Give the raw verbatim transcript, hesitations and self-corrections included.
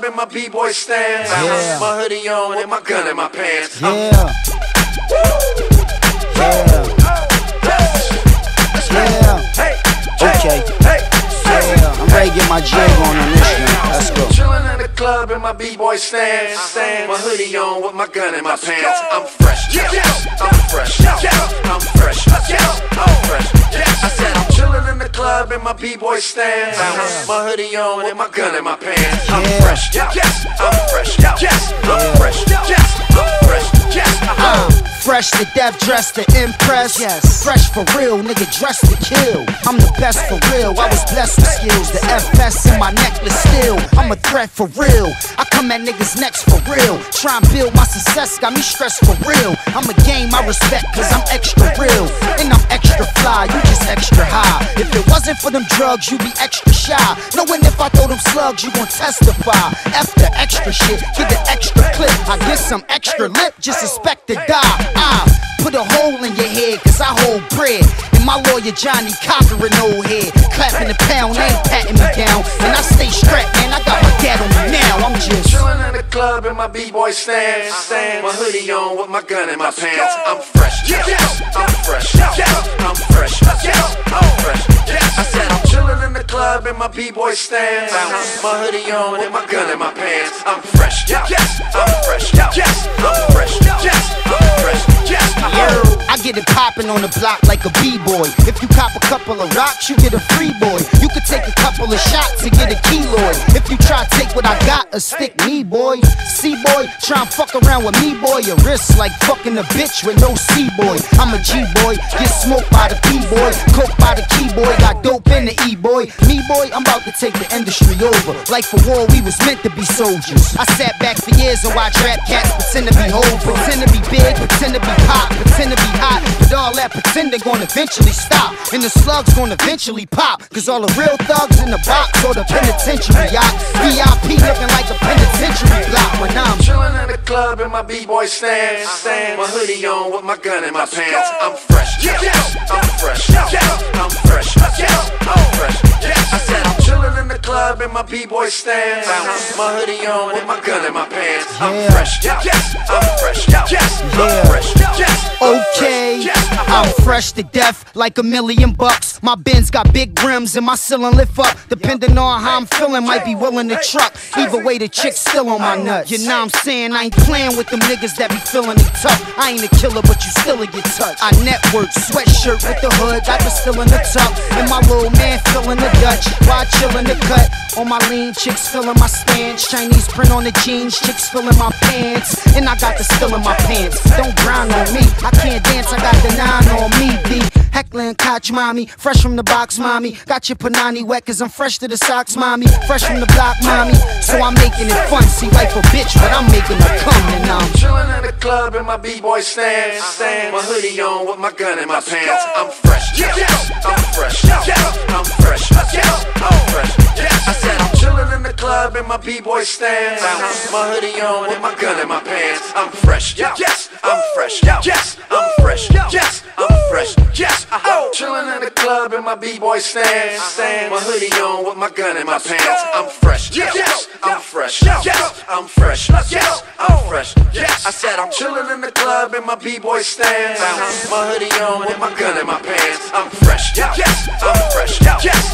club in my b-boy stance. Yeah. My hoodie on and my gun in my pants. Yeah. Yeah. Yeah. Okay. Yeah. I'm ready to get my jig on on this one. Let's go. Chillin' in the club in my b-boy stance. My hoodie on with my gun in my pants. I'm fresh. Yes. I'm fresh. Yes. I'm fresh. Yes. I'm fresh. I said I'm chillin' in the club in my b-boy stance. My hoodie on and my gun in my pants. I'm fresh. Yes. I'm fresh. Yes. I'm fresh. Yes. I'm fresh. Yes. Uh, fresh to death, dressed to impress. Yes. Fresh for real, nigga, dressed to kill. I'm the best for real. I was blessed with skills. The F S in my necklace still. I'm a threat for real. I come at niggas next for real. Try and build my success, got me stressed for real. I'm a game I respect, cause I'm extra real. And I'm extra fly, you just extra high. If it wasn't for them drugs, you be extra shy. Knowing if I throw them slugs, you gon' testify. F the extra shit, get the extra clip. I get some extra lip, just expect to die. I put a hole in your head, cause I hold bread. And my lawyer Johnny conquering old head. Clapping the pound, ain't patting me down. And I stay strapped, man, I got my dad on me now. I'm just chillin' in the club in my b-boy stance. My hoodie on with my gun in my pants. I'm fresh. Yes. I'm fresh. Yes. I'm fresh. Yes. I'm fresh. I said I'm chillin' in the club in my b-boy stance. My hoodie on and my gun in my pants. I'm fresh. Yes. I'm fresh. Yes. I'm fresh. Yes. I'm fresh. Yes. I get it poppin' on the block like a b-boy. If you cop a couple of rocks, you get a free boy. You could take a couple of shots to get a keloid. If you try to take what I got, a stick me, boy. C-boy, try and fuck around with me, boy. Your wrist like fucking a bitch with no C-boy. I'm a G-boy, get smoked by the P-boy. Coke by the key-boy, got dope in the E-boy. Me, boy, I'm about to take the industry over. Like for war, we was meant to be soldiers. I sat back for years and watched rap cats pretend to be hoes. Pretend to be big, pretend to be pop, pretend to be hot. But all that pretending gonna eventually stop. And the slugs gonna eventually pop. Cause all the real thugs in the box or the penitentiary yacht. V I P looking like a penitentiary block when I'm chillin' in the club in my b-boy stance. My hoodie on with my gun in my pants. I'm fresh. Yes. I'm fresh. Yes. I'm fresh. Yes. I'm fresh. I said I'm chillin' in the club in my b-boy stance. My hoodie on with my gun in my pants. I'm fresh. Yes. I'm fresh. Yes. I'm fresh. Yes. Okay, I'm fresh to death like a million bucks. My Benz got big rims and my ceiling lift up. Depending on how I'm feeling, might be willing to truck. Either way, the chick's still on my nuts. You know what I'm saying? I ain't playing with them niggas that be feeling it tough. I ain't a killer, but you still get touched. I network, sweatshirt with the hood, got the still in the tuck. And my little man feeling the Dutch while chillin' the cut. On my lean, chicks feeling my stance. Chinese print on the jeans, chicks feeling my pants. And I got the still in my pants. Don't grind on me, I can't dance, I got the nine on me, B. Heckling Koch, mommy, fresh from the box, mommy. Got your panani wet, cause I'm fresh to the socks, mommy. Fresh from the block, mommy. So I'm making it fun, see, wife a bitch, but I'm making her come, and I'm chillin' in the club in my b-boy stance. My hoodie on with my gun in my pants. I'm fresh. Yes. I'm fresh. Yes. I'm fresh. Yes. I'm fresh. I said I'm chillin' in the club in my b-boy stance. My hoodie on and my gun in my pants. I'm fresh. Yes. I'm fresh. Yes. I'm fresh. Yes. I'm fresh. Yes. Chillin' in the club in my b-boy stance. My hoodie on with my gun in my pants. I'm fresh. Yes. I'm fresh. Yes. I'm fresh. Yes. I'm fresh. Yes. I said I'm chillin' in the club in my b-boy stance. My hoodie on and my gun in my pants. I'm fresh. Yes. I'm fresh. Yes.